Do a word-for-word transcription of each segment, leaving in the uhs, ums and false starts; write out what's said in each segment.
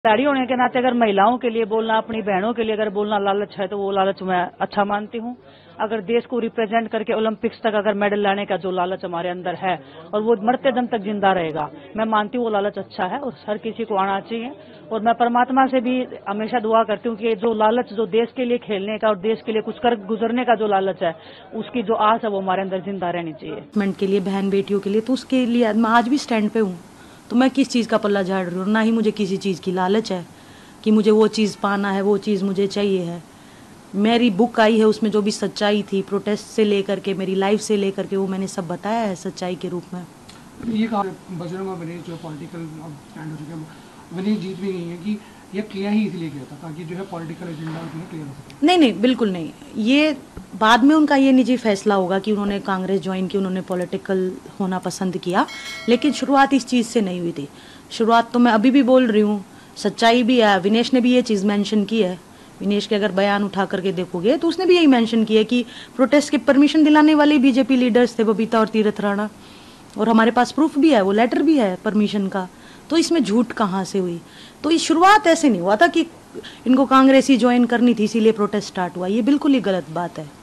खिलाड़ी होने के नाते अगर महिलाओं के लिए बोलना, अपनी बहनों के लिए अगर बोलना लालच है तो वो लालच मैं अच्छा मानती हूँ। अगर देश को रिप्रेजेंट करके ओलंपिक्स तक अगर मेडल लाने का जो लालच हमारे अंदर है और वो मरते दम तक जिंदा रहेगा, मैं मानती हूँ वो लालच अच्छा है और हर किसी को आना चाहिए। और मैं परमात्मा से भी हमेशा दुआ करती हूँ कि जो लालच जो देश के लिए खेलने का और देश के लिए कुछ कर गुजरने का जो लालच है, उसकी जो आस है वो हमारे अंदर जिंदा रहनी चाहिए। के लिए, बहन बेटियों के लिए, तो उसके लिए मैं आज भी स्टैंड पे हूँ। तो मैं किस चीज़ का पल्ला झाड़ रही हूँ? ना ही मुझे किसी चीज़ की लालच है कि मुझे वो चीज़ पाना है, वो चीज़ मुझे चाहिए है। मेरी बुक आई है, उसमें जो भी सच्चाई थी प्रोटेस्ट से लेकर के मेरी लाइफ से लेकर के, वो मैंने सब बताया है सच्चाई के रूप में। ये कहा बजरंग और विनेश जो पॉलिटिकल स्टैंड हो चुके हैं, विनेश जीत भी गई है कि ये किया ही इसलिए किया था ताकि जो है पॉलिटिकल एजेंडा उसमें क्लियर हो सके। नहीं नहीं, बिल्कुल नहीं। ये बाद में उनका ये निजी फैसला होगा कि उन्होंने कांग्रेस ज्वाइन की, उन्होंने पॉलिटिकल होना पसंद किया, लेकिन शुरुआत इस चीज़ से नहीं हुई थी। शुरुआत तो मैं अभी भी बोल रही हूँ, सच्चाई भी है। विनेश ने भी ये चीज़ मेंशन की है। विनेश के अगर बयान उठा करके देखोगे तो उसने भी यही मेंशन किया कि प्रोटेस्ट के परमिशन दिलाने वाले बीजेपी लीडर्स थे, बबीता और तीरथ राणा, और हमारे पास प्रूफ भी है, वो लेटर भी है परमिशन का। तो इसमें झूठ कहाँ से हुई? तो ये शुरुआत ऐसे नहीं हुआ था कि इनको कांग्रेस ही ज्वाइन करनी थी इसीलिए प्रोटेस्ट स्टार्ट हुआ। ये बिल्कुल ही गलत बात है।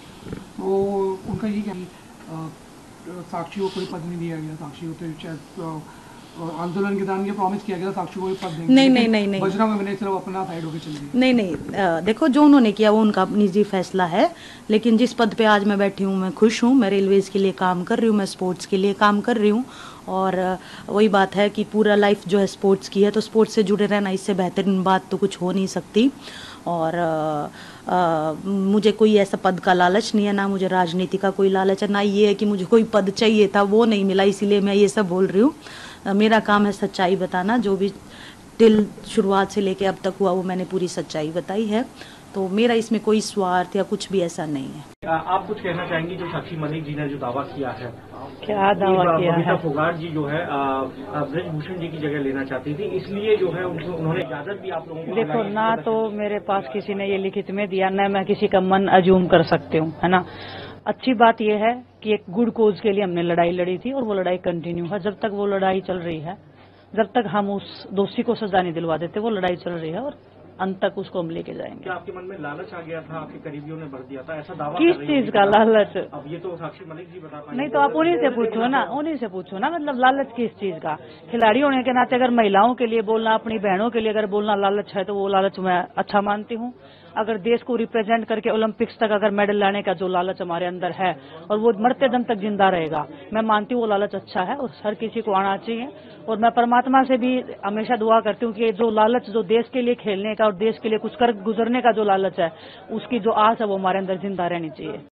तो उनका ये क्या साक्षी को कोई पद नहीं दिया गया, साक्षी होते शायद आंदोलन के दौरान ये प्रॉमिस किया गया साक्षी को कोई पद देंगे। नहीं नहीं नहीं नहीं, बजरंग में सिर्फ अपना साइड होकर चल रही। नहीं नहीं, आ, देखो जो उन्होंने किया वो उनका निजी फैसला है, लेकिन जिस पद पे आज मैं बैठी हूँ मैं खुश हूँ। मैं रेलवेज के लिए काम कर रही हूँ, मैं स्पोर्ट्स के लिए काम कर रही हूँ, और वही बात है कि पूरा लाइफ जो है स्पोर्ट्स की है, तो स्पोर्ट्स से जुड़े रहना, इससे बेहतरीन बात तो कुछ हो नहीं सकती। और आ, आ, मुझे कोई ऐसा पद का लालच नहीं है, ना मुझे राजनीति का कोई लालच है, ना ये है कि मुझे कोई पद चाहिए था वो नहीं मिला इसीलिए मैं ये सब बोल रही हूँ। मेरा काम है सच्चाई बताना, जो भी टिल शुरुआत से लेके अब तक हुआ वो मैंने पूरी सच्चाई बताई है। तो मेरा इसमें कोई स्वार्थ या कुछ भी ऐसा नहीं है। आप कुछ कहना चाहेंगी जो साक्षी मलिक जी ने जो दावा किया है? क्या दावा किया है? बबीता फोगाट जी जो है ब्रजभूषण जी की जगह लेना चाहती थी, इसलिए जो है उन्होंने इजाजत भी आप लोगों को। देखो, ना तो मेरे पास किसी ने ये लिखित में दिया, न मैं किसी का मन अज्यूम कर सकती हूँ, है ना। अच्छी बात यह है कि एक गुड कोज के लिए हमने लड़ाई लड़ी थी और वो लड़ाई कंटिन्यू है। जब तक वो लड़ाई चल रही है, जब तक हम उस दोषी को सजा नहीं दिलवा देते, वो लड़ाई चल रही है और अंत तक उसको हम लेके जाएंगे। क्या आपके मन में लालच आ गया था? आपके करीबियों ने भर दिया था, ऐसा दावा? किस चीज का लालच? अब ये तो साक्षी मलिक जी बता पाएंगे। नहीं तो आप उन्हीं से पूछो ना, उन्हीं से पूछो ना, मतलब लालच किस चीज का? खिलाड़ी होने के नाते अगर महिलाओं के लिए बोलना, अपनी बहनों के लिए अगर बोलना लालच है तो वो लालच मैं अच्छा मानती हूँ। अगर देश को रिप्रेजेंट करके ओलंपिक्स तक अगर मेडल लाने का जो लालच हमारे अंदर है और वो मरते दम तक जिंदा रहेगा, मैं मानती हूँ वो लालच अच्छा है और हर किसी को आना चाहिए। और मैं परमात्मा से भी हमेशा दुआ करती हूँ कि जो लालच जो देश के लिए खेलने का और देश के लिए कुछ कर गुजरने का जो लालच है, उसकी जो आस है वो हमारे अंदर जिंदा रहनी चाहिए।